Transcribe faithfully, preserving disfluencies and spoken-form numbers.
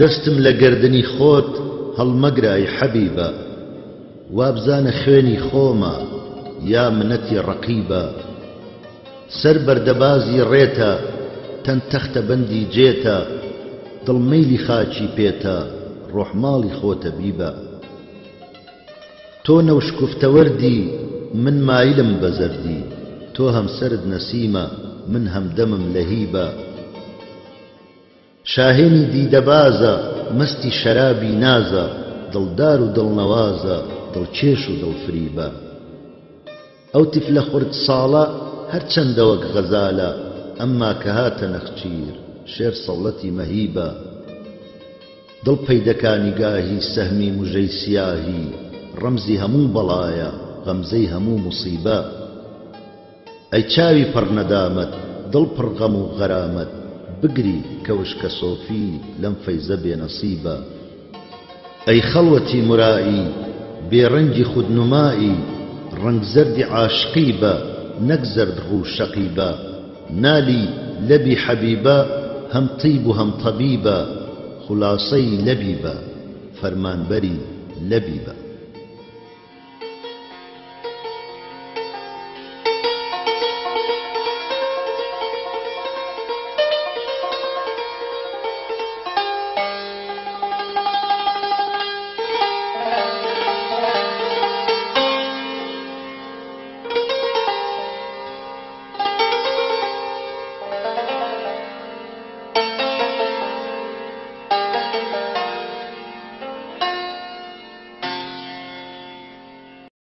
دەستم لە گەردنی خۆت هەڵمەگرای حەبیبە، وابزانە خوێنی خۆمە یا منەتی ڕەقیبە. سەر بەردەبازی ڕێتە تەن تەختە بەندی جێتە، دڵمەیلی خاچی پێتە ڕۆحماڵی خۆتە بیبە. تۆ نەوشکوفتەوەردی من مایلم بەزەردی، تۆ هەمسەرد نەسیمە من هەمدەمم لەهیبە. شاهێنی دیدەبازە مەستی شەرابی نازە، دڵدار و دڵنەوازە دڵکێش و دڵفریبە. ئەو تیفلە خورد ساڵە هەرچەندە وەک غەزالە، ئەمما کە هاتە نەخچیر شێر سەڵەتی مەهیبە. دڵ پەیدەکا نیگاهی سەهمی موژەی سیاهی، ڕەمزی هەموو بەڵایە غەمزەی هەموو موسیبە. ئەی چاوی پڕ نەدامەت دڵ پڕ غەم و غەرامەت، بگری کەوشکە سۆفی لەم فەیزە بێنەسیبە. ئەی خەڵوەتی مرایی بێڕەنگی خودنمایی، ڕەنگ زەردی عاشقی بە نەک زەرد ڕوو شەقیبە. نالی لەبی حەبیبە هەم تیب و هەم تەبیبە، خولاسەی لەبیبە فەرمانبەری لەبیبە.